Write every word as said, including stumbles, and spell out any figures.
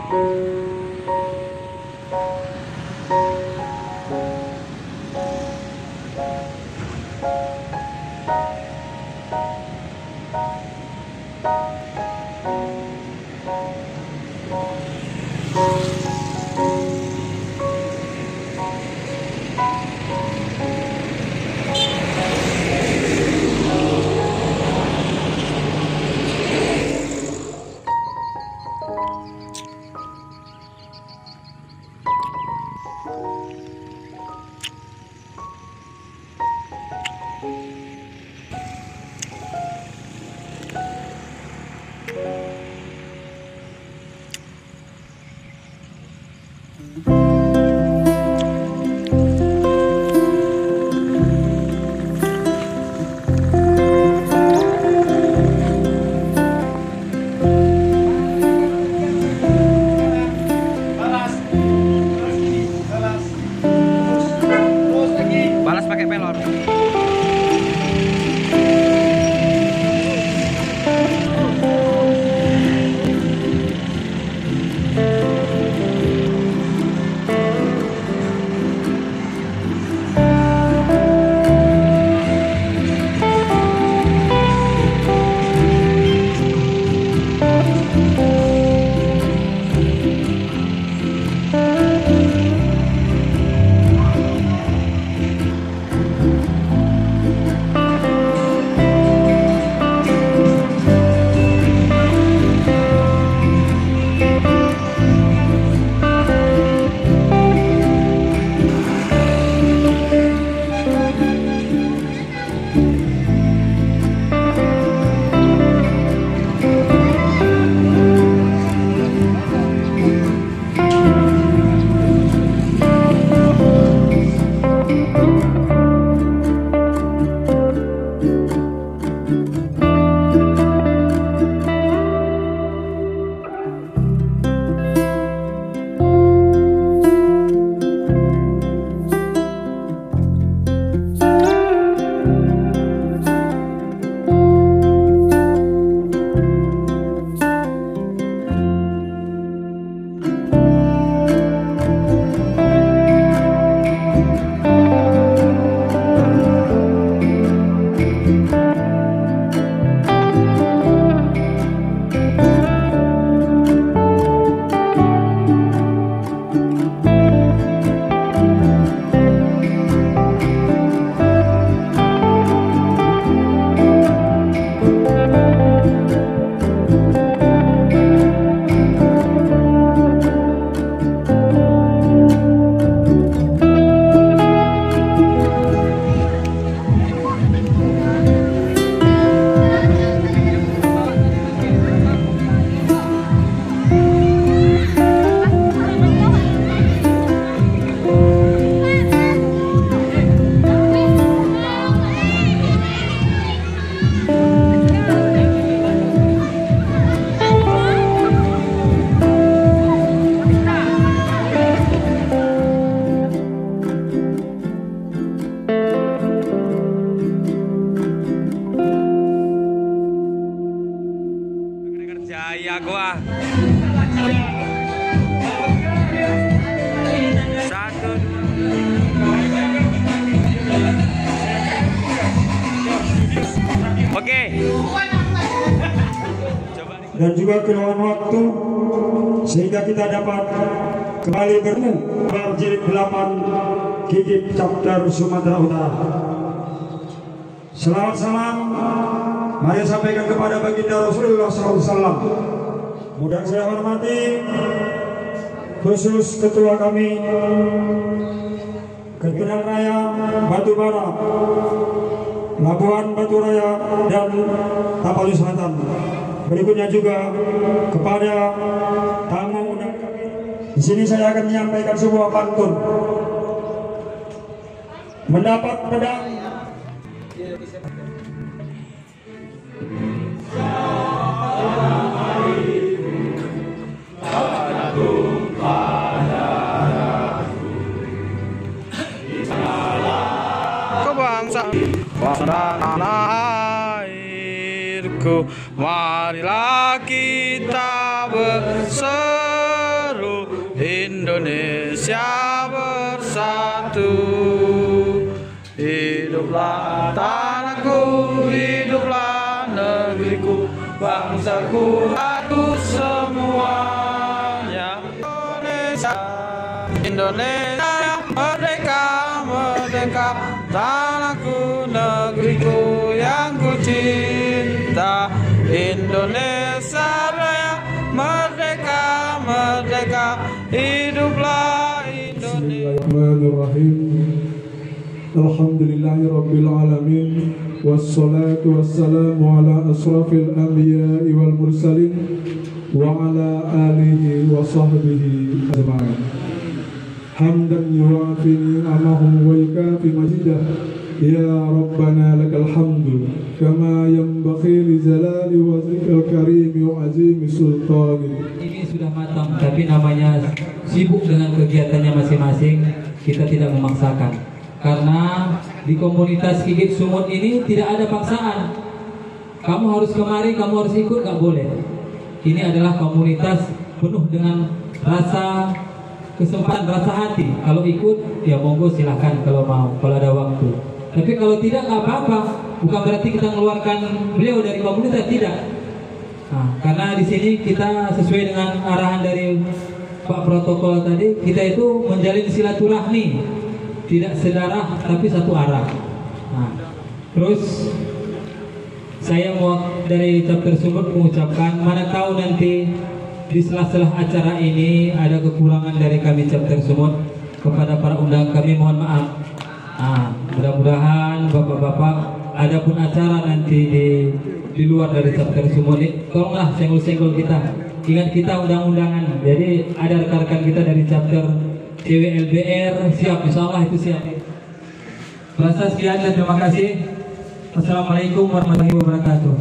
Jaya gua. Satu. Oke. Dan juga keluhan waktu sehingga kita dapat kembali bertemu berjilid delapan Gigit Chapter Sumatera Utara. Selamat salam. Mari sampaikan kepada baginda Rasulullah shallallahu alaihi wasallam. Mudah saya hormati khusus ketua kami Ketunan Raya Batubara, Labuhan Batu Raya dan Tapalu Selatan. Berikutnya juga kepada tamu undang kami. Di sini saya akan menyampaikan sebuah pantun. Mendapat pedang tanah airku, marilah kita bersama Indonesia bersatu. Hiduplah tanahku, hiduplah negeriku, bangsaku, aku semuanya. Indonesia, Indonesia merdeka, merdeka, tanahku, negeriku yang ku cinta. Indonesia Raya merdeka, merdeka, hiduplah Indonesia. Bismillahirrahmanirrahim. Alhamdulillahirabbil alamin, wassalatu wassalamu ala asrafil anbiya'i wal mursalin wa ala alihi wa sahbihi ajma'in. Hamdan yuwafi ni'amahu wa yukafi majidah. Ya Rabbana lakal hamdu kama yanbaghi li jalali wajhikal karim wa azimi sultani. Ini sudah matang, tapi namanya sibuk dengan kegiatannya masing-masing, kita tidak memaksakan. Karena di komunitas Gigit Sumut ini tidak ada paksaan. Kamu harus kemari, kamu harus ikut, gak boleh. Ini adalah komunitas penuh dengan rasa kesempatan, rasa hati. Kalau ikut, ya monggo silahkan kalau mau, kalau ada waktu. Tapi kalau tidak, gak apa-apa. Bukan berarti kita mengeluarkan beliau dari komunitas, tidak. Nah, karena di sini kita sesuai dengan arahan dari Pak Protokol tadi, kita itu menjalin silaturahmi. Tidak sedarah tapi satu arah. Nah, terus saya mau dari chapter Sumut mengucapkan, mana tahu nanti di sela-sela acara ini ada kekurangan dari kami chapter Sumut, kepada para undang kami mohon maaf. Nah, mudah-mudahan bapak-bapak ada pun acara nanti di di luar dari chapter Sumut, tolonglah senggol-senggol kita. Ingat kita undang-undangan. Jadi ada rekan-rekan kita dari chapter C W L B R siap, insya Allah itu siap. Rasa sekian dan terima kasih. Wassalamualaikum warahmatullahi wabarakatuh.